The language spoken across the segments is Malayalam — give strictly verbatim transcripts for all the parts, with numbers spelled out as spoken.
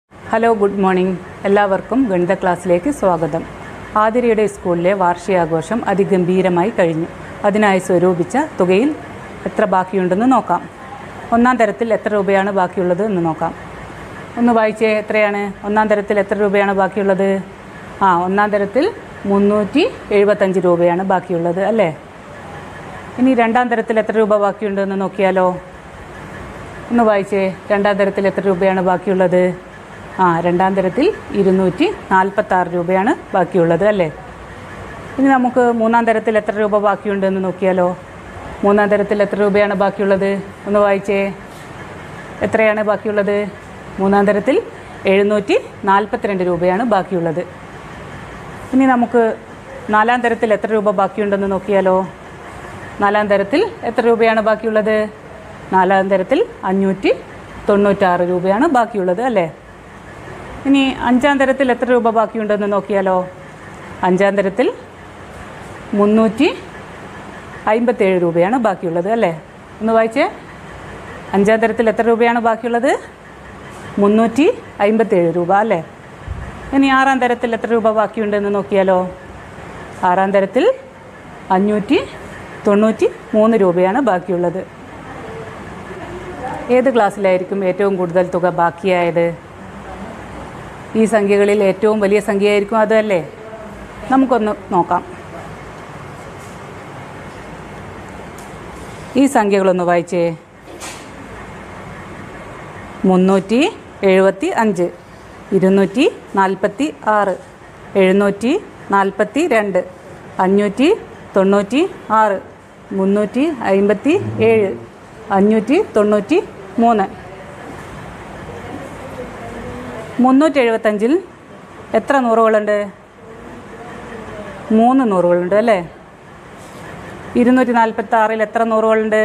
Hello, good morning. എല്ലാവർക്കും ഗണിത ക്ലാസ്സിലേക്ക് സ്വാഗതം. ആതിരയുടെ സ്കൂളിലെ വാർഷികാഘോഷം അതിഗംഭീരമായി കഴിഞ്ഞു. അതിനായി സ്വരൂപിച്ച തുകയിൽ എത്ര ബാക്കിയുണ്ടെന്ന് നോക്കാം. ഒന്നാം തരത്തിൽ എത്ര രൂപയാണ് ബാക്കിയുള്ളത് എന്ന് നോക്കാം. ഒന്ന് വായിച്ചേ, എത്രയാണ് ഒന്നാം തരത്തിൽ എത്ര രൂപയാണ് ബാക്കിയുള്ളത്? ആ ഒന്നാം തരത്തിൽ മുന്നൂറ്റി എഴുപത്തഞ്ച് രൂപയാണ് ബാക്കിയുള്ളത് അല്ലേ? ഇനി രണ്ടാം തരത്തിൽ എത്ര രൂപ ബാക്കിയുണ്ടെന്ന് നോക്കിയാലോ? ഒന്ന് വായിച്ചേ, രണ്ടാം തരത്തിൽ എത്ര രൂപയാണ് ബാക്കിയുള്ളത്? ആ രണ്ടാം തരത്തിൽ ഇരുന്നൂറ്റി നാൽപ്പത്താറ് രൂപയാണ് ബാക്കിയുള്ളത് അല്ലേ? ഇനി നമുക്ക് മൂന്നാം തരത്തിൽ എത്ര രൂപ ബാക്കിയുണ്ടെന്ന് നോക്കിയാലോ? മൂന്നാം തരത്തിൽ എത്ര രൂപയാണ് ബാക്കിയുള്ളത്? ഒന്ന് വായിച്ചേ, എത്രയാണ് ബാക്കിയുള്ളത്? മൂന്നാം തരത്തിൽ എഴുന്നൂറ്റി നാൽപ്പത്തിരണ്ട് രൂപയാണ് ബാക്കിയുള്ളത്. ഇനി നമുക്ക് നാലാം തരത്തിൽ എത്ര രൂപ ബാക്കിയുണ്ടെന്ന് നോക്കിയാലോ? നാലാം തരത്തിൽ എത്ര രൂപയാണ് ബാക്കിയുള്ളത്? നാലാം തരത്തിൽ അഞ്ഞൂറ്റി തൊണ്ണൂറ്റാറ് രൂപയാണ് ബാക്കിയുള്ളത് അല്ലേ? ഇനി അഞ്ചാം തരത്തിൽ എത്ര രൂപ ബാക്കിയുണ്ടെന്ന് നോക്കിയാലോ? അഞ്ചാം തരത്തിൽ മുന്നൂറ്റി അമ്പത്തേഴ് രൂപയാണ് ബാക്കിയുള്ളത് അല്ലേ? ഒന്ന് വായിച്ചേ, അഞ്ചാം തരത്തിൽ എത്ര രൂപയാണ് ബാക്കിയുള്ളത്? മുന്നൂറ്റി അമ്പത്തേഴ് രൂപ അല്ലേ? ഇനി ആറാം തരത്തിൽ എത്ര രൂപ ബാക്കിയുണ്ടെന്ന് നോക്കിയാലോ? ആറാം തരത്തിൽ അഞ്ഞൂറ്റി തൊണ്ണൂറ്റി മൂന്ന് രൂപയാണ് ബാക്കിയുള്ളത്. ഏത് ക്ലാസ്സിലായിരിക്കും ഏറ്റവും കൂടുതൽ തുക ബാക്കിയായത്? ഈ സംഖ്യകളിൽ ഏറ്റവും വലിയ സംഖ്യയായിരിക്കും അതല്ലേ? നമുക്കൊന്ന് നോക്കാം. ഈ സംഖ്യകളൊന്ന് വായിച്ചേ. മുന്നൂറ്റി എഴുപത്തി അഞ്ച്, ഇരുന്നൂറ്റി നാൽപ്പത്തി ആറ്, എഴുന്നൂറ്റി നാൽപ്പത്തി രണ്ട്, അഞ്ഞൂറ്റി തൊണ്ണൂറ്റി ആറ്, മുന്നൂറ്റി അമ്പത്തി ഏഴ്, അഞ്ഞൂറ്റി തൊണ്ണൂറ്റി മൂന്ന്. മുന്നൂറ്റി എഴുപത്തഞ്ചിൽ എത്ര നൂറുകളുണ്ട്? മൂന്ന് നൂറുകളുണ്ട് അല്ലേ? ഇരുന്നൂറ്റി നാൽപ്പത്തി ആറിൽ എത്ര നൂറുകളുണ്ട്?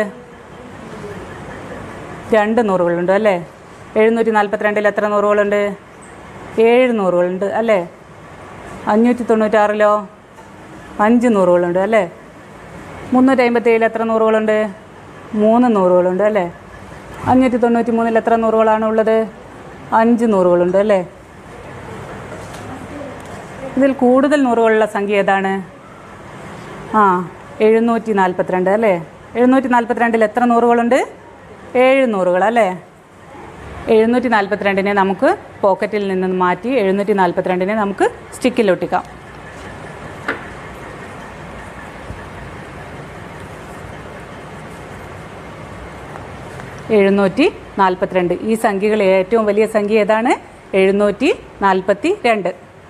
രണ്ട് നൂറുകളുണ്ട് അല്ലേ? എഴുന്നൂറ്റി നാൽപ്പത്തിരണ്ടിൽ എത്ര നൂറുകളുണ്ട്? ഏഴ് നൂറുകളുണ്ട് അല്ലേ? അഞ്ഞൂറ്റി തൊണ്ണൂറ്റാറിലോ അഞ്ച് നൂറുകളുണ്ട് അല്ലേ? മുന്നൂറ്റി അമ്പത്തി ഏഴിൽ എത്ര നൂറുകളുണ്ട്? മൂന്ന് നൂറുകളുണ്ട് അല്ലേ? അഞ്ഞൂറ്റി തൊണ്ണൂറ്റി മൂന്നിൽ എത്ര നൂറുകളാണ് ഉള്ളത്? അഞ്ച് നൂറുകളുണ്ട് അല്ലേ? ഇതിൽ കൂടുതൽ നൂറുകളുള്ള സംഖ്യ ഏതാണ്? ആ എഴുന്നൂറ്റി നാൽപ്പത്തിരണ്ട് അല്ലേ? എഴുന്നൂറ്റി നാൽപ്പത്തിരണ്ടിൽ എത്ര നൂറുകളുണ്ട്? ഏഴ് നൂറുകൾ അല്ലേ? എഴുന്നൂറ്റി നാൽപ്പത്തിരണ്ടിനെ നമുക്ക് പോക്കറ്റിൽ നിന്ന് മാറ്റി എഴുന്നൂറ്റി നാൽപ്പത്തിരണ്ടിനെ നമുക്ക് സ്റ്റിക്കിലൊട്ടിക്കാം. എഴുന്നൂറ്റി നാൽപ്പത്തിരണ്ട്. ഈ സംഖ്യകളിൽ ഏറ്റവും വലിയ സംഖ്യ ഏതാണ്? എഴുന്നൂറ്റി നാൽപ്പത്തി രണ്ട്.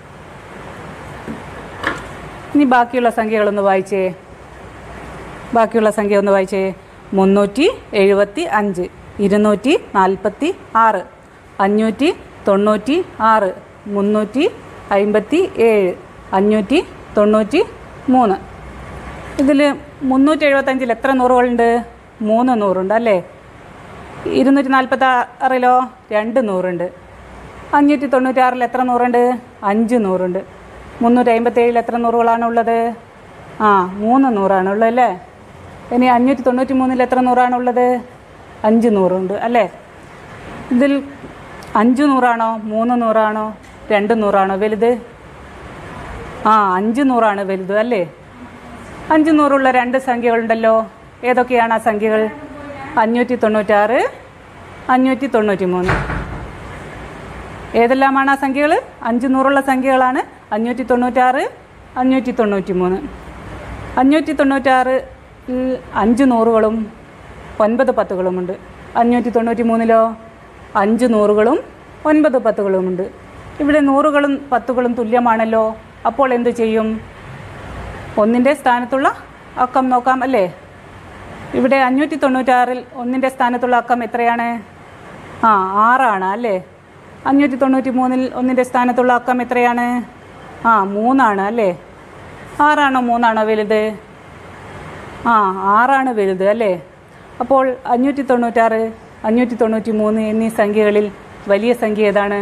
ഇനി ബാക്കിയുള്ള സംഖ്യകളൊന്ന് വായിച്ചേ. ബാക്കിയുള്ള സംഖ്യ ഒന്ന് വായിച്ചേ. മുന്നൂറ്റി എഴുപത്തി അഞ്ച്, ഇരുന്നൂറ്റി നാൽപ്പത്തി ആറ്, അഞ്ഞൂറ്റി തൊണ്ണൂറ്റി ആറ്, മുന്നൂറ്റി അമ്പത്തി ഏഴ്, അഞ്ഞൂറ്റി തൊണ്ണൂറ്റി മൂന്ന്. ഇതിൽ മുന്നൂറ്റി എഴുപത്തഞ്ചിൽ എത്ര നൂറുകളുണ്ട്? മൂന്ന് നൂറുണ്ട് അല്ലേ? ഇരുന്നൂറ്റി നാൽപ്പത്തി ആറിലോ രണ്ട് നൂറുണ്ട്. അഞ്ഞൂറ്റി തൊണ്ണൂറ്റാറിൽ എത്ര നൂറുണ്ട്? അഞ്ച് നൂറുണ്ട്. മുന്നൂറ്റി അമ്പത്തേഴിൽ എത്ര നൂറുകളാണ് ഉള്ളത്? ആ മൂന്ന് നൂറാണ് ഉള്ളത് അല്ലേ? ഇനി അഞ്ഞൂറ്റി തൊണ്ണൂറ്റി മൂന്നിൽ എത്ര നൂറാണ് ഉള്ളത്? അഞ്ച് നൂറുണ്ട് അല്ലേ? ഇതിൽ അഞ്ച് നൂറാണോ മൂന്ന് നൂറാണോ രണ്ട് നൂറാണോ വലുത്? ആ അഞ്ച് നൂറാണ് വലുത് അല്ലേ? അഞ്ച് നൂറുള്ള രണ്ട് സംഖ്യകളുണ്ടല്ലോ. ഏതൊക്കെയാണ് ആ സംഖ്യകൾ? അഞ്ഞൂറ്റി തൊണ്ണൂറ്റാറ്, അഞ്ഞൂറ്റി തൊണ്ണൂറ്റി മൂന്ന്. ഏതെല്ലാമാണ് ആ സംഖ്യകൾ? അഞ്ച് നൂറുള്ള സംഖ്യകളാണ് അഞ്ഞൂറ്റി തൊണ്ണൂറ്റാറ്, അഞ്ഞൂറ്റി തൊണ്ണൂറ്റി മൂന്ന്. അഞ്ഞൂറ്റി തൊണ്ണൂറ്റാറ് അഞ്ച് നൂറുകളും ഒൻപത് പത്തുകളുമുണ്ട്. അഞ്ഞൂറ്റി തൊണ്ണൂറ്റി മൂന്നിലോ അഞ്ച് നൂറുകളും ഒൻപത് പത്തുകളുമുണ്ട്. ഇവിടെ നൂറുകളും പത്തുകളും തുല്യമാണല്ലോ. അപ്പോൾ എന്തു ചെയ്യും? ഒന്നിൻ്റെ സ്ഥാനത്തുള്ള അക്കം നോക്കാം അല്ലേ? ഇവിടെ അഞ്ഞൂറ്റി തൊണ്ണൂറ്റാറിൽ ഒന്നിൻ്റെ സ്ഥാനത്തുള്ള അക്കം എത്രയാണ്? ആ ആറാണ് അല്ലേ? അഞ്ഞൂറ്റി തൊണ്ണൂറ്റി മൂന്നിൽ ഒന്നിൻ്റെ സ്ഥാനത്തുള്ള അക്കം എത്രയാണ്? ആ മൂന്നാണ് അല്ലേ? ആറാണോ മൂന്നാണോ വലുത്? ആ ആറാണ് വലുത് അല്ലേ? അപ്പോൾ അഞ്ഞൂറ്റി തൊണ്ണൂറ്റാറ്, അഞ്ഞൂറ്റി തൊണ്ണൂറ്റി മൂന്ന് എന്നീ സംഖ്യകളിൽ വലിയ സംഖ്യ ഏതാണ്?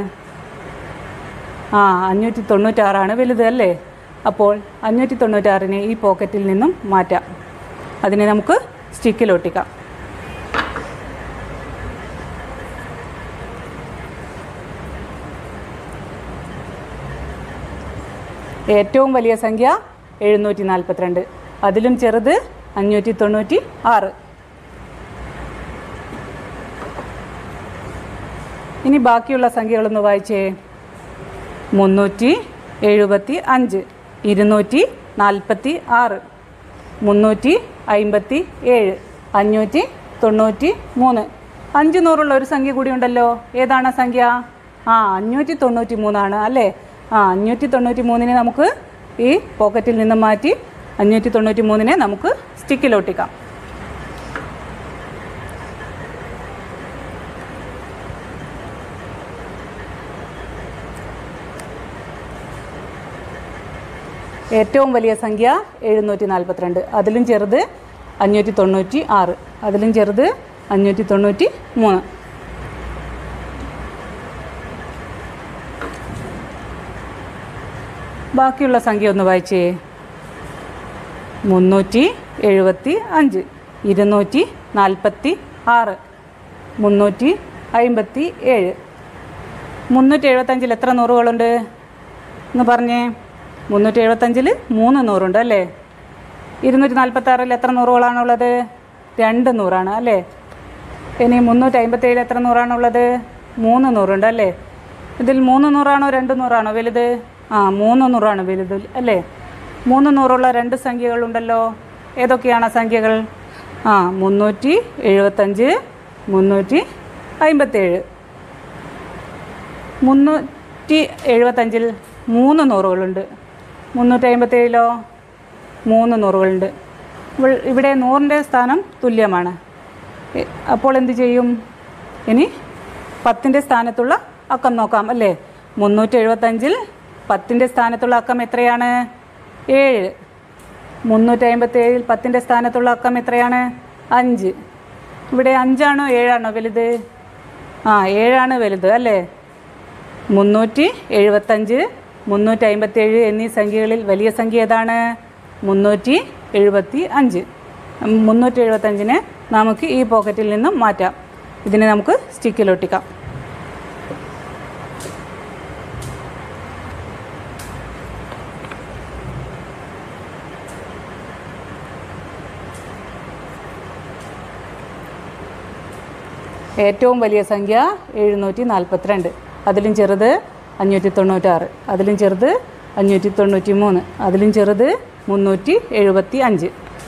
ആ അഞ്ഞൂറ്റി തൊണ്ണൂറ്റാറാണ് വലുത് അല്ലേ? അപ്പോൾ അഞ്ഞൂറ്റി തൊണ്ണൂറ്റാറിനെ ഈ പോക്കറ്റിൽ നിന്നും മാറ്റാം. അതിനെ നമുക്ക് സ്റ്റിക്കിലൊട്ടിക്കാം. ഏറ്റവും വലിയ സംഖ്യ എഴുന്നൂറ്റി നാൽപ്പത്തിരണ്ട്, അതിലും ചെറുത് അഞ്ഞൂറ്റി തൊണ്ണൂറ്റി ആറ്. ഇനി ബാക്കിയുള്ള സംഖ്യകളൊന്ന് വായിച്ചേ. മുന്നൂറ്റി എഴുപത്തി അഞ്ച്, ഇരുന്നൂറ്റി നാൽപ്പത്തി ആറ്, മുന്നൂറ്റി അമ്പത്തി ഏഴ്, അഞ്ഞൂറ്റി തൊണ്ണൂറ്റി മൂന്ന്. അഞ്ച് നൂറുള്ള ഒരു സംഖ്യ കൂടി ഉണ്ടല്ലോ. ഏതാണ് സംഖ്യ? ആ അഞ്ഞൂറ്റി തൊണ്ണൂറ്റി മൂന്നാണ് അല്ലേ. ആ അഞ്ഞൂറ്റി തൊണ്ണൂറ്റി മൂന്നിനെ നമുക്ക് ഈ പോക്കറ്റിൽ നിന്ന് മാറ്റി അഞ്ഞൂറ്റി തൊണ്ണൂറ്റി മൂന്നിനെ നമുക്ക് സ്റ്റിക്കിലൊട്ടിക്കാം. ഏറ്റവും വലിയ സംഖ്യ എഴുന്നൂറ്റി നാൽപ്പത്തിരണ്ട്, അതിലും ചെറുത് അഞ്ഞൂറ്റി തൊണ്ണൂറ്റി ആറ്, അതിലും ചെറുത് അഞ്ഞൂറ്റി തൊണ്ണൂറ്റി മൂന്ന്. ബാക്കിയുള്ള സംഖ്യ ഒന്ന് വായിച്ചേ. മുന്നൂറ്റി എഴുപത്തി അഞ്ച്, ഇരുന്നൂറ്റി നാൽപ്പത്തി ആറ്, മുന്നൂറ്റി അമ്പത്തി ഏഴ്. മുന്നൂറ്റി എഴുപത്തഞ്ചിൽ എത്ര നൂറുകളുണ്ട് എന്ന് പറഞ്ഞേ. മുന്നൂറ്റി എഴുപത്തഞ്ചിൽ മൂന്ന് നൂറുണ്ട് അല്ലേ. ഇരുന്നൂറ്റി നാൽപ്പത്തി ആറിൽ എത്ര നൂറുകളാണുള്ളത്? രണ്ട് നൂറാണ് അല്ലേ. ഇനി മുന്നൂറ്റി അമ്പത്തി ഏഴിൽ എത്ര നൂറാണുള്ളത്? മൂന്ന് നൂറുണ്ട് അല്ലേ. ഇതിൽ മൂന്ന് നൂറാണോ രണ്ട് നൂറാണോ വലുത്? ആ മൂന്ന് നൂറാണ് വലുത് അല്ലേ. മൂന്ന് നൂറുള്ള രണ്ട് സംഖ്യകളുണ്ടല്ലോ. ഏതൊക്കെയാണ് സംഖ്യകൾ? ആ മുന്നൂറ്റി എഴുപത്തഞ്ച്, മുന്നൂറ്റി അമ്പത്തേഴ്. മുന്നൂറ്റി എഴുപത്തഞ്ചിൽ മൂന്ന് നൂറുകളുണ്ട്. മുന്നൂറ്റി അമ്പത്തേഴിലോ മൂന്ന് നൂറുകളുണ്ട്. ഇവിടെ നൂറിൻ്റെ സ്ഥാനം തുല്യമാണ്. അപ്പോൾ എന്ത് ചെയ്യും? ഇനി പത്തിൻ്റെ സ്ഥാനത്തുള്ള അക്കം നോക്കാം അല്ലേ. മുന്നൂറ്റി എഴുപത്തഞ്ചിൽ പത്തിൻ്റെ സ്ഥാനത്തുള്ള അക്കം എത്രയാണ്? ഏഴ്. മുന്നൂറ്റി അമ്പത്തേഴിൽ പത്തിൻ്റെ സ്ഥാനത്തുള്ള അക്കം എത്രയാണ്? അഞ്ച്. ഇവിടെ അഞ്ചാണോ ഏഴാണോ വലുത്? ആ ഏഴാണ് വലുത് അല്ലേ. മുന്നൂറ്റി എഴുപത്തഞ്ച്, മുന്നൂറ്റി അമ്പത്തേഴ് എന്നീ സംഖ്യകളിൽ വലിയ സംഖ്യ ഏതാണ്? മുന്നൂറ്റി എഴുപത്തി അഞ്ച്. മുന്നൂറ്റി എഴുപത്തഞ്ചിനെ നമുക്ക് ഈ പോക്കറ്റിൽ നിന്നും മാറ്റാം. ഇതിനെ നമുക്ക് സ്റ്റിക്കിലൊട്ടിക്കാം. ഏറ്റവും വലിയ സംഖ്യ എഴുന്നൂറ്റി നാൽപ്പത്തിരണ്ട്, അതിലും ചെറുത് അഞ്ഞൂറ്റി തൊണ്ണൂറ്റാറ്, അതിലും ചെറുത് അഞ്ഞൂറ്റി തൊണ്ണൂറ്റി മൂന്ന്, അതിലും ചെറുത് മുന്നൂറ്റി എഴുപത്തി അഞ്ച്.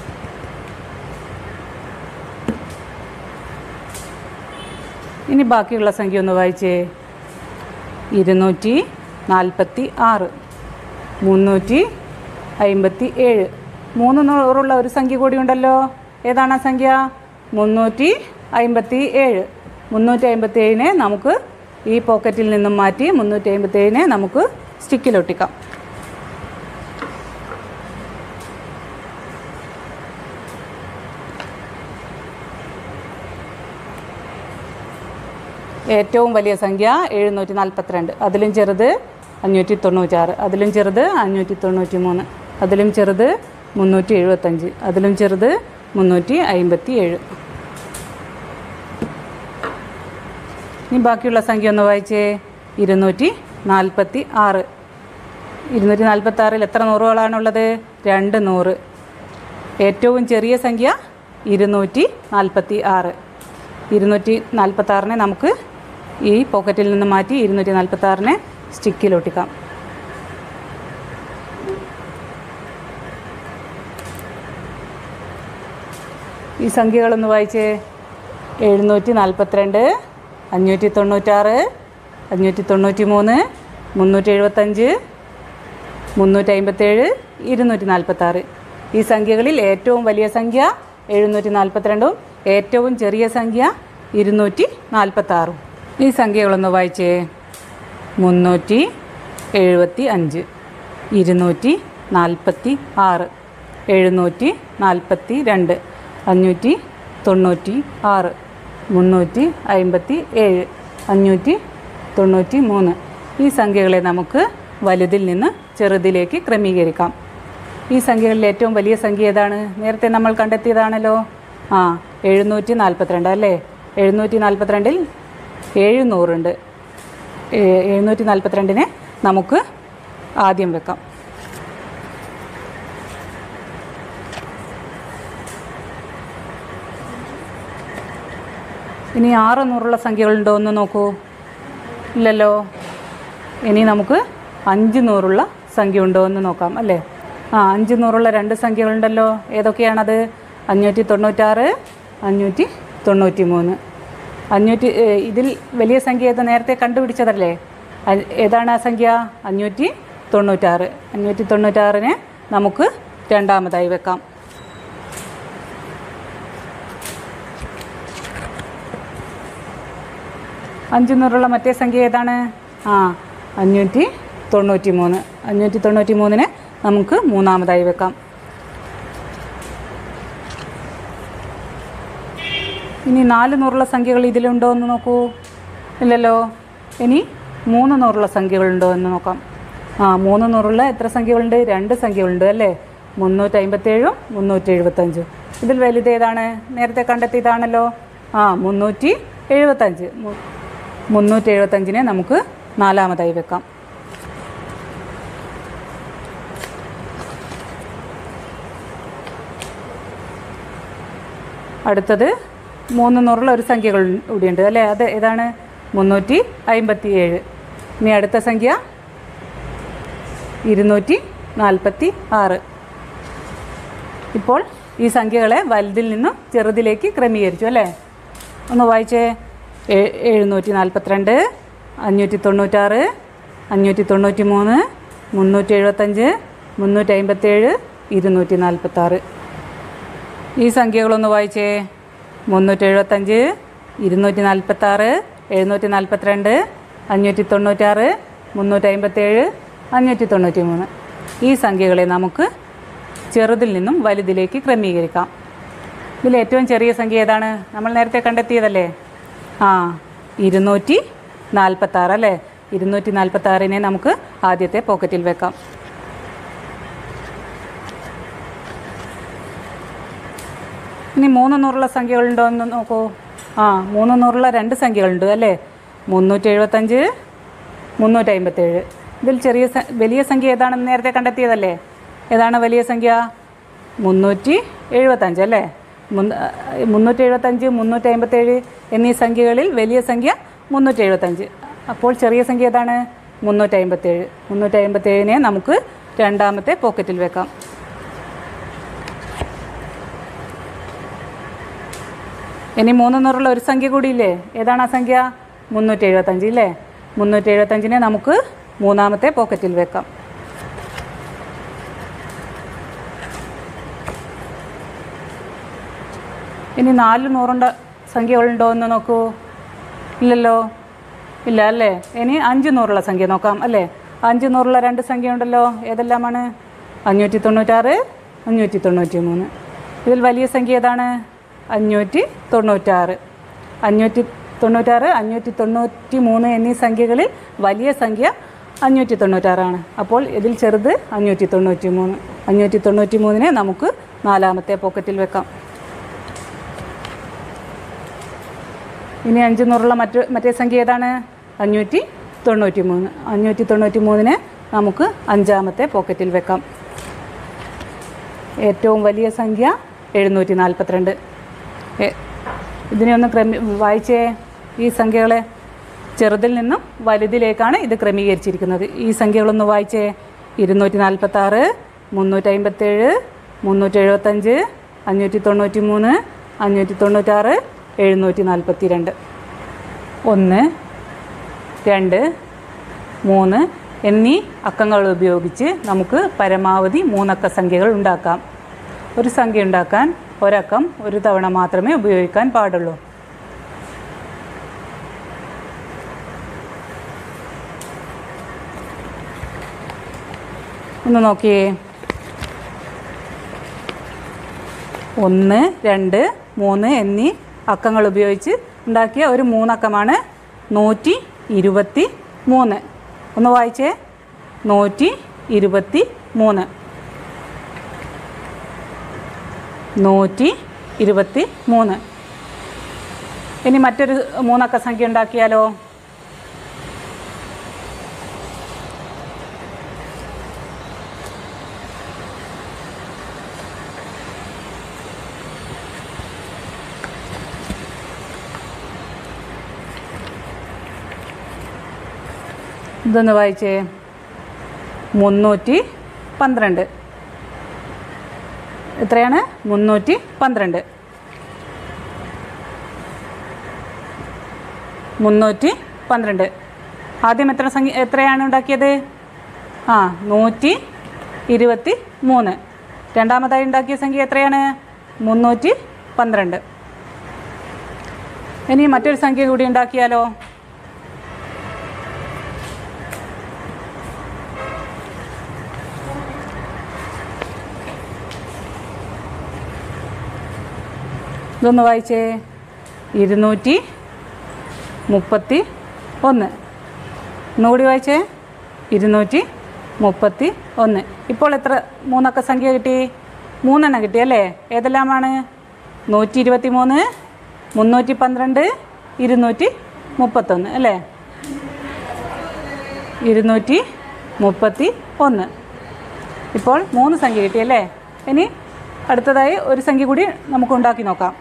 ഇനി ബാക്കിയുള്ള സംഖ്യ ഒന്ന് വായിച്ചേ. ഇരുന്നൂറ്റി നാൽപ്പത്തി ആറ്, മുന്നൂറ്റി അമ്പത്തി ഏഴ്. മൂന്ന് നൂറുള്ള ഒരു സംഖ്യ കൂടി ഉണ്ടല്ലോ. ഏതാണ് ആ സംഖ്യ? മുന്നൂറ്റി അമ്പത്തി ഏഴ്. മുന്നൂറ്റി അമ്പത്തി ഏഴിനെ നമുക്ക് ഈ പോക്കറ്റിൽ നിന്നും മാറ്റി മുന്നൂറ്റി അമ്പത്തി ഏഴിനെ നമുക്ക് സ്റ്റിക്കിലൊട്ടിക്കാം. ഏറ്റവും വലിയ സംഖ്യ എഴുന്നൂറ്റി നാൽപ്പത്തിരണ്ട്, അതിലും ചെറുത് അഞ്ഞൂറ്റി തൊണ്ണൂറ്റാറ്, അതിലും ചെറുത് അഞ്ഞൂറ്റി തൊണ്ണൂറ്റി മൂന്ന്, അതിലും ചെറുത് മുന്നൂറ്റി എഴുപത്തഞ്ച്, അതിലും ചെറുത് മുന്നൂറ്റി അമ്പത്തി ഏഴ്. ഇനി ബാക്കിയുള്ള സംഖ്യ ഒന്ന് വായിച്ചേ. ഇരുന്നൂറ്റി നാൽപ്പത്തി ആറ്. ഇരുന്നൂറ്റി നാൽപ്പത്തി ആറിൽ എത്ര നൂറുകളാണുള്ളത്? രണ്ട് നൂറ്. ഏറ്റവും ചെറിയ സംഖ്യ ഇരുന്നൂറ്റി നാൽപ്പത്തി ആറ്. ഇരുന്നൂറ്റി നാൽപ്പത്തി ആറിനെ നമുക്ക് ഈ പോക്കറ്റിൽ നിന്ന് മാറ്റി ഇരുന്നൂറ്റി നാൽപ്പത്തി ആറിനെ സ്റ്റിക്കിലൊട്ടിക്കാം. ഈ സംഖ്യകളൊന്ന് വായിച്ചേ. എഴുന്നൂറ്റി നാൽപ്പത്തിരണ്ട്, അഞ്ഞൂറ്റി തൊണ്ണൂറ്റാറ്, അഞ്ഞൂറ്റി തൊണ്ണൂറ്റി മൂന്ന്, മുന്നൂറ്റി എഴുപത്തഞ്ച്, മുന്നൂറ്റി അമ്പത്തേഴ്, ഇരുന്നൂറ്റി നാൽപ്പത്താറ്. ഈ സംഖ്യകളിൽ ഏറ്റവും വലിയ സംഖ്യ എഴുന്നൂറ്റി നാൽപ്പത്തിരണ്ടും ഏറ്റവും ചെറിയ സംഖ്യ ഇരുന്നൂറ്റി നാൽപ്പത്താറും. ഈ സംഖ്യകളൊന്ന് വായിച്ചേ. മുന്നൂറ്റി എഴുപത്തി അഞ്ച്, ഇരുന്നൂറ്റി നാൽപ്പത്തി ആറ്, എഴുന്നൂറ്റി നാൽപ്പത്തി രണ്ട്, അഞ്ഞൂറ്റി തൊണ്ണൂറ്റി ആറ്, മുന്നൂറ്റി അമ്പത്തി ഏഴ്, അഞ്ഞൂറ്റി തൊണ്ണൂറ്റി മൂന്ന്. ഈ സംഖ്യകളെ നമുക്ക് വലുതിൽ നിന്ന് ചെറുതിലേക്ക് ക്രമീകരിക്കാം. ഈ സംഖ്യകളിൽ ഏറ്റവും വലിയ സംഖ്യ ഏതാണ്? നേരത്തെ നമ്മൾ കണ്ടെത്തിയതാണല്ലോ. ആ എഴുന്നൂറ്റി നാൽപ്പത്തിരണ്ട് അല്ലേ. എഴുന്നൂറ്റി നാൽപ്പത്തിരണ്ടിൽ ഏഴ് നൂറുണ്ട്. എഴുന്നൂറ്റി നാൽപ്പത്തിരണ്ടിനെ നമുക്ക് ആദ്യം വെക്കാം. ഇനി ആറ് നൂറുള്ള സംഖ്യകളുണ്ടോ എന്ന് നോക്കൂ. ഇല്ലല്ലോ. ഇനി നമുക്ക് അഞ്ച് നൂറുള്ള സംഖ്യ ഉണ്ടോ എന്ന് നോക്കാം അല്ലേ. ആ അഞ്ച് നൂറുള്ള രണ്ട് സംഖ്യകളുണ്ടല്ലോ. ഏതൊക്കെയാണത്? അഞ്ഞൂറ്റി തൊണ്ണൂറ്റാറ്, അഞ്ഞൂറ്റി തൊണ്ണൂറ്റി മൂന്ന്. അഞ്ഞൂറ്റി ഇതിൽ വലിയ സംഖ്യ ഏത് നേരത്തെ കണ്ടുപിടിച്ചതല്ലേ? ഏതാണ് ആ സംഖ്യ? അഞ്ഞൂറ്റി തൊണ്ണൂറ്റാറ്. അഞ്ഞൂറ്റി തൊണ്ണൂറ്റാറിനെ നമുക്ക് രണ്ടാമതായി വെക്കാം. അഞ്ച് നൂറുള്ള മറ്റേ സംഖ്യ ഏതാണ്? ആ അഞ്ഞൂറ്റി തൊണ്ണൂറ്റി മൂന്ന്. അഞ്ഞൂറ്റി തൊണ്ണൂറ്റി മൂന്നിനെ നമുക്ക് മൂന്നാമതായി വെക്കാം. ഇനി നാല് നൂറുള്ള സംഖ്യകൾ ഇതിലുണ്ടോ എന്ന് നോക്കൂ. ഇല്ലല്ലോ. ഇനി മൂന്ന് നൂറുള്ള സംഖ്യകളുണ്ടോ എന്ന് നോക്കാം. ആ മൂന്ന് നൂറുള്ള എത്ര സംഖ്യകളുണ്ട്? രണ്ട് സംഖ്യകളുണ്ട് അല്ലേ. മുന്നൂറ്റി അമ്പത്തേഴും മുന്നൂറ്റി എഴുപത്തഞ്ചും. ഇതിൽ വലുതേതാണ്? നേരത്തെ കണ്ടെത്തിയതാണല്ലോ. ആ മുന്നൂറ്റി എഴുപത്തഞ്ച്. മുന്നൂറ്റി എഴുപത്തഞ്ചിനെ നമുക്ക് നാലാമതായി വെക്കാം. അടുത്തത് മൂന്ന് നൂറുള്ള ഒരു സംഖ്യകൾ കൂടിയുണ്ട് അല്ലേ. അത് ഏതാണ്? മുന്നൂറ്റി അമ്പത്തി ഏഴ്. ഇനി അടുത്ത സംഖ്യ ഇരുന്നൂറ്റി നാൽപ്പത്തി ആറ്. ഇപ്പോൾ ഈ സംഖ്യകളെ വലുതിൽ നിന്നും ചെറുതിലേക്ക് ക്രമീകരിച്ചു അല്ലേ. ഒന്ന് വായിച്ചേ. എഴുന്നൂറ്റി നാൽപ്പത്തിരണ്ട്, അഞ്ഞൂറ്റി തൊണ്ണൂറ്റാറ്, അഞ്ഞൂറ്റി തൊണ്ണൂറ്റി മൂന്ന്, മുന്നൂറ്റി എഴുപത്തഞ്ച്, മുന്നൂറ്റി അമ്പത്തേഴ്, ഇരുന്നൂറ്റി നാൽപ്പത്താറ്. ഈ സംഖ്യകളൊന്ന് വായിച്ചേ. മുന്നൂറ്റി എഴുപത്തഞ്ച്, ഇരുന്നൂറ്റി നാൽപ്പത്താറ്, എഴുന്നൂറ്റി നാൽപ്പത്തിരണ്ട്, അഞ്ഞൂറ്റി തൊണ്ണൂറ്റാറ്, മുന്നൂറ്റി അമ്പത്തേഴ്, അഞ്ഞൂറ്റി തൊണ്ണൂറ്റി മൂന്ന്. ഈ സംഖ്യകളെ നമുക്ക് ചെറുതിൽ നിന്നും വലുതിലേക്ക് ക്രമീകരിക്കാം. ഇതിൽ ഏറ്റവും ചെറിയ സംഖ്യ ഏതാണ്? നമ്മൾ നേരത്തെ കണ്ടെത്തിയതല്ലേ. ആ ഇരുന്നൂറ്റി നാൽപ്പത്താറ് അല്ലേ. ഇരുന്നൂറ്റി നാൽപ്പത്താറിനെ നമുക്ക് ആദ്യത്തെ പോക്കറ്റിൽ വെക്കാം. ഇനി മൂന്ന് നൂറുള്ള സംഖ്യകളുണ്ടോ എന്ന് നോക്കൂ. ആ മൂന്ന് നൂറുള്ള രണ്ട് സംഖ്യകളുണ്ട് അല്ലേ. മുന്നൂറ്റി എഴുപത്തഞ്ച്, മുന്നൂറ്റി അമ്പത്തേഴ്. ഇതിൽ ചെറിയ വലിയ സംഖ്യ ഏതാണെന്ന് നേരത്തെ കണ്ടെത്തിയതല്ലേ. ഏതാണ് വലിയ സംഖ്യ? മുന്നൂറ്റി എഴുപത്തഞ്ച് അല്ലേ. മുന്നൂറ്റി എഴുപത്തഞ്ച്, മുന്നൂറ്റി അമ്പത്തേഴ് എന്നീ സംഖ്യകളിൽ വലിയ സംഖ്യ മുന്നൂറ്റി എഴുപത്തഞ്ച്. അപ്പോൾ ചെറിയ സംഖ്യ ഏതാണ്? മുന്നൂറ്റി അമ്പത്തേഴ്. മുന്നൂറ്റി അമ്പത്തേഴിനെ നമുക്ക് രണ്ടാമത്തെ പോക്കറ്റിൽ വെക്കാം. ഇനി മൂന്ന് നൂറുള്ള ഒരു സംഖ്യ കൂടിയില്ലേ. ഏതാണ് ആ സംഖ്യ? മുന്നൂറ്റി എഴുപത്തഞ്ച് ഇല്ലേ. മുന്നൂറ്റി എഴുപത്തഞ്ചിനെ നമുക്ക് മൂന്നാമത്തെ പോക്കറ്റിൽ വെക്കാം. ഇനി നാല് നൂറുണ്ട സംഖ്യകളുണ്ടോ എന്ന് നോക്കൂ. ഇല്ലല്ലോ. ഇല്ല അല്ലേ. ഇനി അഞ്ച് നൂറുള്ള സംഖ്യ നോക്കാം അല്ലേ. അഞ്ച് നൂറുള്ള രണ്ട് സംഖ്യ ഉണ്ടല്ലോ. ഏതെല്ലാമാണ്? അഞ്ഞൂറ്റി തൊണ്ണൂറ്റാറ്, അഞ്ഞൂറ്റി തൊണ്ണൂറ്റി മൂന്ന്. ഇതിൽ വലിയ സംഖ്യ ഏതാണ്? അഞ്ഞൂറ്റി തൊണ്ണൂറ്റാറ്. അഞ്ഞൂറ്റി തൊണ്ണൂറ്റാറ്, അഞ്ഞൂറ്റി തൊണ്ണൂറ്റി മൂന്ന് എന്നീ സംഖ്യകളിൽ വലിയ സംഖ്യ അഞ്ഞൂറ്റി തൊണ്ണൂറ്റാറാണ്. അപ്പോൾ ഇതിൽ ചെറുത് അഞ്ഞൂറ്റി തൊണ്ണൂറ്റി മൂന്ന്. അഞ്ഞൂറ്റി തൊണ്ണൂറ്റി മൂന്നിനെ നമുക്ക് നാലാമത്തെ പോക്കറ്റിൽ വെക്കാം. ഇനി അഞ്ച് നൂറുള്ള മറ്റ് മറ്റേ സംഖ്യ ഏതാണ്? അഞ്ഞൂറ്റി തൊണ്ണൂറ്റി മൂന്ന്. അഞ്ഞൂറ്റി തൊണ്ണൂറ്റി മൂന്നിനെ നമുക്ക് അഞ്ചാമത്തെ പോക്കറ്റിൽ വെക്കാം. ഏറ്റവും വലിയ സംഖ്യ എഴുന്നൂറ്റി നാൽപ്പത്തിരണ്ട്. ഇതിനെ ഒന്ന് ക്രമീ വായിച്ചേ. ഈ സംഖ്യകളെ ചെറുതിൽ നിന്നും വലുതിലേക്കാണ് ഇത് ക്രമീകരിച്ചിരിക്കുന്നത്. ഈ സംഖ്യകളൊന്ന് വായിച്ചേ. ഇരുന്നൂറ്റി നാൽപ്പത്താറ്, മുന്നൂറ്റി അമ്പത്തേഴ്, മുന്നൂറ്റി എഴുപത്തഞ്ച്, അഞ്ഞൂറ്റി തൊണ്ണൂറ്റി മൂന്ന്, അഞ്ഞൂറ്റി തൊണ്ണൂറ്റാറ്, എഴുന്നൂറ്റി നാൽപ്പത്തി രണ്ട്. ഒന്ന്, രണ്ട്, മൂന്ന് എന്നീ അക്കങ്ങൾ ഉപയോഗിച്ച് നമുക്ക് പരമാവധി മൂന്നക്ക സംഖ്യകൾ ഉണ്ടാക്കാം. ഒരു സംഖ്യ ഉണ്ടാക്കാൻ ഒരക്കം ഒരു തവണ മാത്രമേ ഉപയോഗിക്കാൻ പാടുള്ളൂ. ഒന്ന് നോക്കിയേ. ഒന്ന്, രണ്ട്, മൂന്ന് എന്നീ അക്കങ്ങൾ ഉപയോഗിച്ച് ഉണ്ടാക്കിയ ഒരു മൂന്നക്കമാണ് നൂറ്റി ഇരുപത്തി മൂന്ന്. ഒന്ന് വായിച്ചേ. നൂറ്റി ഇരുപത്തി മൂന്ന്. നൂറ്റി ഇരുപത്തി മൂന്ന്. ഇനി മറ്റൊരു മൂന്നക്ക സംഖ്യ ഉണ്ടാക്കിയാലോ? ഇതൊന്ന് വായിച്ചേ. മുന്നൂറ്റി പന്ത്രണ്ട്. എത്രയാണ്? മുന്നൂറ്റി പന്ത്രണ്ട്. മുന്നൂറ്റി പന്ത്രണ്ട്. ആദ്യം എത്ര സംഖ്യ എത്രയാണ് ഉണ്ടാക്കിയത്? ആ നൂറ്റി ഇരുപത്തി മൂന്ന്. രണ്ടാമതായി ഉണ്ടാക്കിയ സംഖ്യ എത്രയാണ്? മുന്നൂറ്റി പന്ത്രണ്ട്. ഇനി മറ്റൊരു സംഖ്യ കൂടി ഉണ്ടാക്കിയാലോ? ഇതൊന്ന് വായിച്ചേ. ഇരുന്നൂറ്റി മുപ്പത്തി ഒന്ന്. ഒന്നുകൂടി വായിച്ചേ. ഇരുന്നൂറ്റി മുപ്പത്തി ഒന്ന്. ഇപ്പോൾ എത്ര മൂന്നക്ക സംഖ്യ കിട്ടി? മൂന്നെണ്ണം കിട്ടി അല്ലേ? ഏതെല്ലാമാണ്? നൂറ്റി ഇരുപത്തി മൂന്ന്, മുന്നൂറ്റി പന്ത്രണ്ട്, ഇരുന്നൂറ്റി മുപ്പത്തൊന്ന് അല്ലേ? ഇരുന്നൂറ്റി മുപ്പത്തി ഒന്ന്. ഇപ്പോൾ മൂന്ന് സംഖ്യ കിട്ടിയല്ലേ? ഇനി അടുത്തതായി ഒരു സംഖ്യ കൂടി നമുക്ക് ഉണ്ടാക്കി നോക്കാം.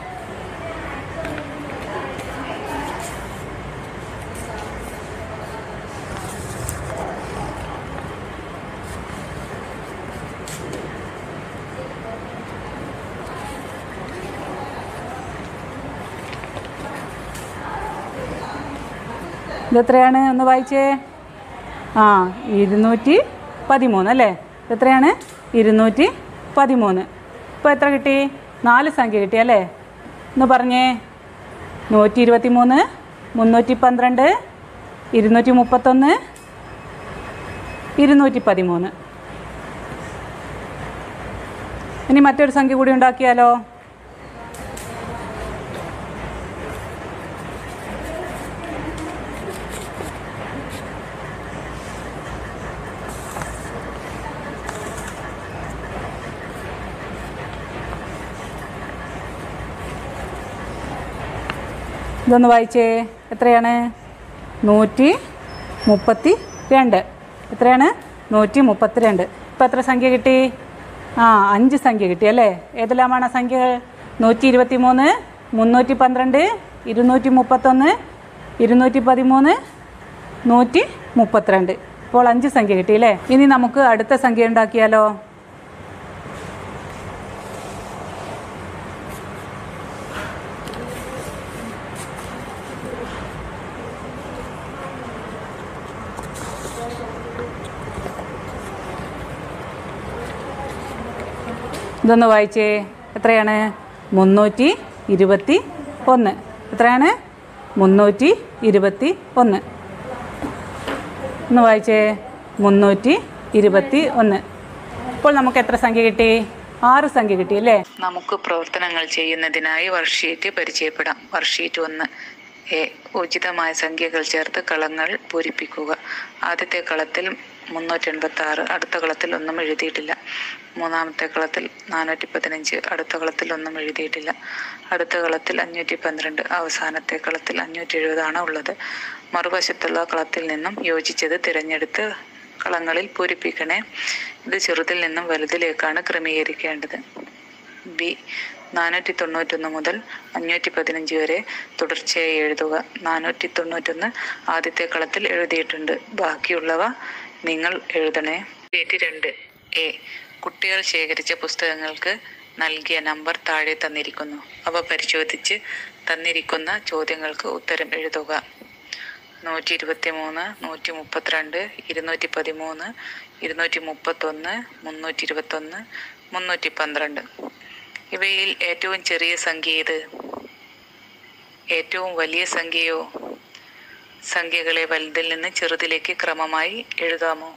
ഇതെത്രയാണ്? ഒന്ന് വായിച്ചേ. ആ ഇരുന്നൂറ്റി പതിമൂന്ന് അല്ലേ? ഇതെത്രയാണ്? ഇരുന്നൂറ്റി പതിമൂന്ന്. ഇപ്പോൾ എത്ര കിട്ടി? നാല് സംഖ്യ കിട്ടി അല്ലേ? ഒന്ന് പറഞ്ഞേ. നൂറ്റി ഇരുപത്തി മൂന്ന്, മുന്നൂറ്റി പന്ത്രണ്ട്, ഇരുന്നൂറ്റി മുപ്പത്തൊന്ന്, ഇരുന്നൂറ്റി പതിമൂന്ന്. ഇനി മറ്റൊരു സംഖ്യ കൂടി ഉണ്ടാക്കിയാലോ? ഇതൊന്ന് വായിച്ചേ. എത്രയാണ്? നൂറ്റി മുപ്പത്തി രണ്ട്. എത്രയാണ്? നൂറ്റി മുപ്പത്തി രണ്ട്. ഇപ്പം എത്ര സംഖ്യ കിട്ടി? ആ അഞ്ച് സംഖ്യ കിട്ടി അല്ലേ? ഏതെല്ലാമാണ് ആ സംഖ്യകൾ? നൂറ്റി ഇരുപത്തി മൂന്ന്, മുന്നൂറ്റി പന്ത്രണ്ട്, ഇരുന്നൂറ്റി മുപ്പത്തൊന്ന്, ഇരുന്നൂറ്റി പതിമൂന്ന്, നൂറ്റി മുപ്പത്തിരണ്ട്. ഇപ്പോൾ അഞ്ച് സംഖ്യ കിട്ടി അല്ലേ? ഇനി നമുക്ക് അടുത്ത സംഖ്യ ഉണ്ടാക്കിയാലോ? ഇതൊന്ന് വായിച്ചേ. എത്രയാണ്? മുന്നൂറ്റി ഇരുപത്തി ഒന്ന്. എത്രയാണ്? മുന്നൂറ്റി ഇരുപത്തി ഒന്ന്. ഒന്ന് വായിച്ചേ. മുന്നൂറ്റി ഇരുപത്തി ഒന്ന്. ഇപ്പോൾ നമുക്ക് എത്ര സംഖ്യ കിട്ടി? ആറ് സംഖ്യ കിട്ടി അല്ലേ? നമുക്ക് പ്രവർത്തനങ്ങൾ ചെയ്യുന്നതിനായി വർക്ക്ഷീറ്റ് പരിചയപ്പെടാം. വർക്ക്ഷീറ്റ് ഒന്ന് എ. ഉചിതമായ സംഖ്യകൾ ചേർത്ത് കളങ്ങൾ പൂരിപ്പിക്കുക. ആദ്യത്തെ കളത്തിൽ മുന്നൂറ്റി എൺപത്തി ആറ്. അടുത്ത കളത്തിൽ ഒന്നും എഴുതിയിട്ടില്ല. മൂന്നാമത്തെ കളത്തിൽ നാനൂറ്റി പതിനഞ്ച്. അടുത്ത കളത്തിൽ ഒന്നും എഴുതിയിട്ടില്ല. അടുത്ത കളത്തിൽ അഞ്ഞൂറ്റി പന്ത്രണ്ട്. അവസാനത്തെ കളത്തിൽ അഞ്ഞൂറ്റി എഴുപതാണ് ഉള്ളത്. മറുവശത്തുള്ള കളത്തിൽ നിന്നും യോജിച്ചത് തിരഞ്ഞെടുത്ത് കളങ്ങളിൽ പൂരിപ്പിക്കണേ. ഇത് ചെറുതിൽ നിന്നും വലുതിലേക്കാണ് ക്രമീകരിക്കേണ്ടത്. ബി. നാനൂറ്റി തൊണ്ണൂറ്റൊന്ന് മുതൽ അഞ്ഞൂറ്റി പതിനഞ്ച് വരെ തുടർച്ചയായി എഴുതുക. നാനൂറ്റി തൊണ്ണൂറ്റൊന്ന് ആദ്യത്തെ കളത്തിൽ എഴുതിയിട്ടുണ്ട്. ബാക്കിയുള്ളവ നിങ്ങൾ എഴുതണേ. രണ്ട് എ. കുട്ടികൾ ശേഖരിച്ച പുസ്തകങ്ങൾക്ക് നൽകിയ നമ്പർ താഴെ തന്നിരിക്കുന്നു. അവ പരിശോധിച്ച് തന്നിരിക്കുന്ന ചോദ്യങ്ങൾക്ക് ഉത്തരം എഴുതുക. നൂറ്റി ഇരുപത്തി മൂന്ന്, നൂറ്റി മുപ്പത്തിരണ്ട്, ഇരുന്നൂറ്റി പതിമൂന്ന്, ഇരുന്നൂറ്റി മുപ്പത്തൊന്ന്, മുന്നൂറ്റി ഇരുപത്തൊന്ന്, മുന്നൂറ്റി പന്ത്രണ്ട്. ഇവയിൽ ഏറ്റവും ചെറിയ സംഖ്യ ഏത്? ഏറ്റവും വലിയ സംഖ്യയോ? സംഖ്യകളെ വലുതിൽ നിന്ന് ചെറുതിലേക്ക് ക്രമമായി എഴുതാമോ?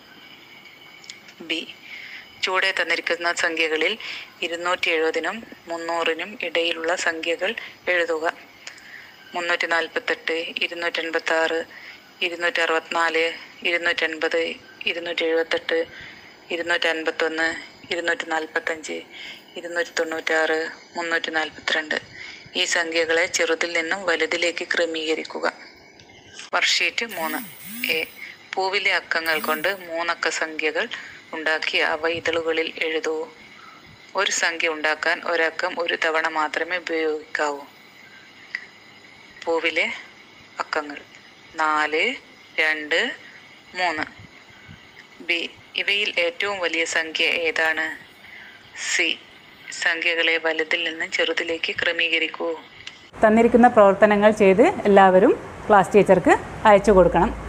ബി. ചുവടെ തന്നിരിക്കുന്ന സംഖ്യകളിൽ ഇരുന്നൂറ്റി എഴുപതിനും മുന്നൂറിനും ഇടയിലുള്ള സംഖ്യകൾ എഴുതുക. മുന്നൂറ്റി നാൽപ്പത്തെട്ട്, ഇരുന്നൂറ്റി എൺപത്തി ആറ്, ഇരുന്നൂറ്റി അറുപത്തിനാല്, ഇരുന്നൂറ്റി എൺപത്, ഇരുന്നൂറ്റി എഴുപത്തെട്ട്, ഇരുന്നൂറ്റി അൻപത്തൊന്ന്, ഇരുന്നൂറ്റി നാൽപ്പത്തഞ്ച്, ഇരുന്നൂറ്റി തൊണ്ണൂറ്റാറ്, മുന്നൂറ്റി നാൽപ്പത്തിരണ്ട്. ഈ സംഖ്യകളെ ചെറുതിൽ നിന്നും വലുതിലേക്ക് ക്രമീകരിക്കുക. വർക്ക്ഷീറ്റ് മൂന്ന് എ. പൂവിലെ അക്കങ്ങൾ കൊണ്ട് മൂന്നക്ക സംഖ്യകൾ ഉണ്ടാക്കി അവ ഇതളുകളിൽ എഴുതൂ. ഒരു സംഖ്യ ഉണ്ടാക്കാൻ ഒരക്കം ഒരു തവണ മാത്രമേ ഉപയോഗിക്കാവൂ. പൂവിലെ അക്കങ്ങൾ നാല്, രണ്ട്, മൂന്ന്. ബി. ഇവയിൽ ഏറ്റവും വലിയ സംഖ്യ ഏതാണ്? സി. സംഖ്യകളെ വലുതിൽ നിന്ന് ചെറുതിലേക്ക് ക്രമീകരിക്കൂ. തന്നിരിക്കുന്ന പ്രവർത്തനങ്ങൾ ചെയ്ത് എല്ലാവരും ക്ലാസ് ടീച്ചർക്ക് അയച്ചു കൊടുക്കണം.